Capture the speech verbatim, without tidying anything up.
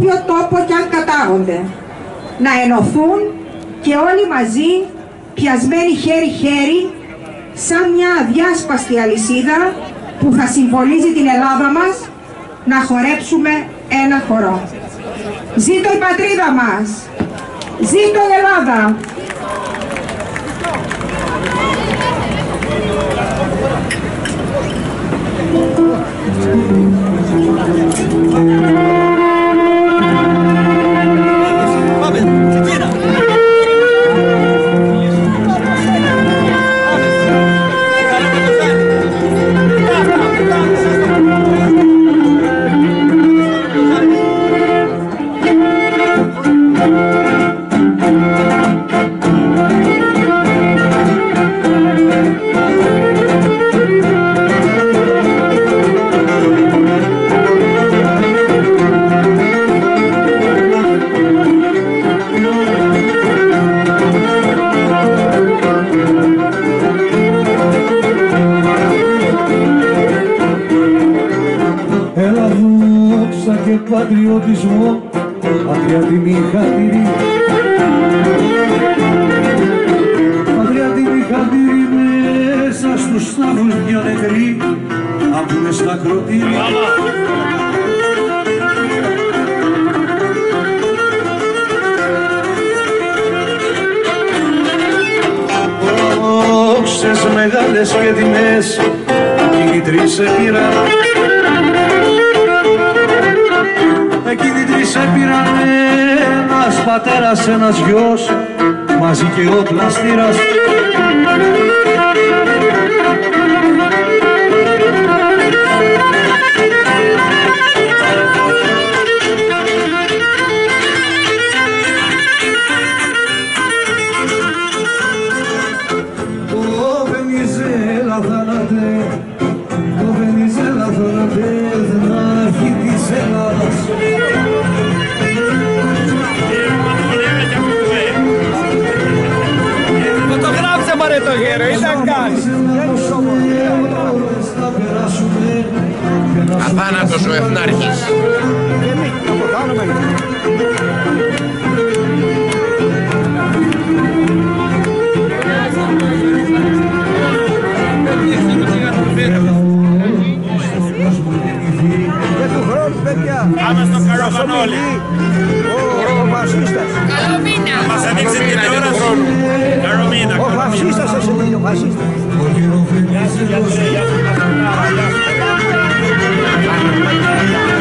όποιο τόπο κι αν κατάγονται, να ενωθούν και όλοι μαζί, πιασμένοι χέρι-χέρι, σαν μια αδιάσπαστη αλυσίδα που θα συμβολίζει την Ελλάδα μας, να χορέψουμε ένα χορό. Ζήτω η πατρίδα μας! Ζήτω η Ελλάδα! Πατριωτισμό, πατριατιμή χατήρι, πατριατιμή χατήρι μέσα στους στάβλους μια νεκρή, ακούνε στα κροτήρια. Όξες μεγάλες και τιμές, εκείνοι τρεις επήραν. Εκείνοι τρεις έπειραν, ένας πατέρας, ένας γιος, μαζί και ο πλαστήρας. Το Βενιζέλα θάνατε, το Βενιζέλα θάνατε, δεν αρχή της Ελλάδας. Πάρε το γέρο, ήταν κάνεις. Αθάνατος ο Εθνάρχης. Πάμε στο Καραβανόλι. Ο φασίστας. Καλομήνα. Μας ανοίξει την τηλεόραση. Καρομήνα. Ο φασίστας σας είναι ο φασίστας. Γεια σου γιατρέ, γεια σου Πασανάρα, γεια σου.